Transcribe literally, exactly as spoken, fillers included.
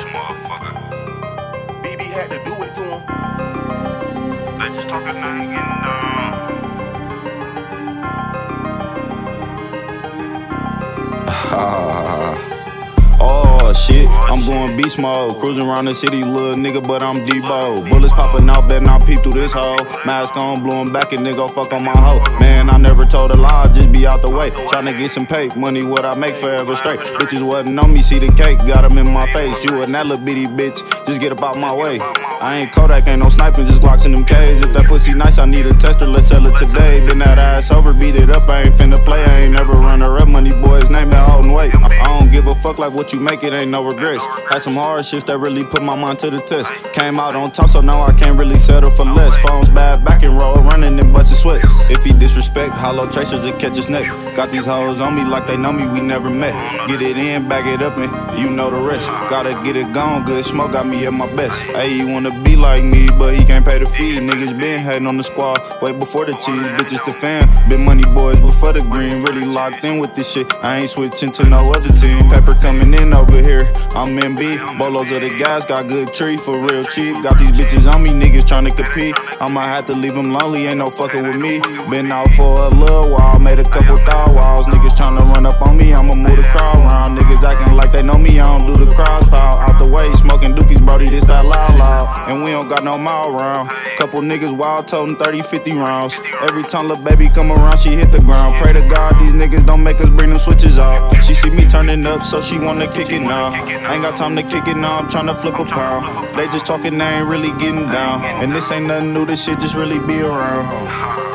motherfucker. B B had to do it to him. They just talking nothing getting down. Oh shit, I'm going beast mode. Cruising around the city, little nigga, but I'm Debo. Bullets popping out, better not peep through this hole. Mask on, blowing back, and nigga fuck on my hoe. Man, I never told a lie, just be out the way. Tryna get some pay, money what I make forever straight. Bitches wasn't on me, see the cake, got them in my face. You and that little bitty bitch, just get up out my way. I ain't Kodak, ain't no sniping, just Glocks in them K's. If that pussy nice, I need a tester, let's sell it today. Been that ass over, beat it up, I ain't finna play. I ain't never run her up, money boys, name that holding weight. I don't give a fuck like what you make, it ain't no regrets. Had some hardships that really put my mind to the test. Came out on top, so now I can't really settle for less. Phones bad, back and roll, running and busting sweats. If he disrespect, hollow tracers to catch his neck. Got these hoes on me like they know me, we never met. Get it in, back it up, and you know the rest. Gotta get it gone, good smoke got me at my best. Hey, you wanna be like me, but he can't pay the fee. Niggas been hating on the squad, way before the cheese. Bitches the fan, been money boys before the green. Really locked in with this shit, I ain't switching to no other team. Pepper coming in over here, I'm in B. Bolos of the gas, got good tree for real cheap. Got these bitches on me, niggas tryna compete. I'ma have to leave them lonely, ain't no fucking with me. Been out for a little while, made a couple thought walls. Niggas tryna run up on me, I'ma move the crowd round. Niggas acting like they know me, I don't do the cross pile. Out the way, smoking dookies, brody, this that loud loud. And we don't got no mile round. Couple niggas wild toting thirty, fifty rounds. Every time lil' baby come around, she hit the ground. Pray to God these niggas don't make us bring them switches out. She see me turning up, so she wanna kick it now. Ain't got time to kick it now, I'm tryna flip a pound. They just talking, they ain't really getting down. And this ain't nothing new, this shit just really be around.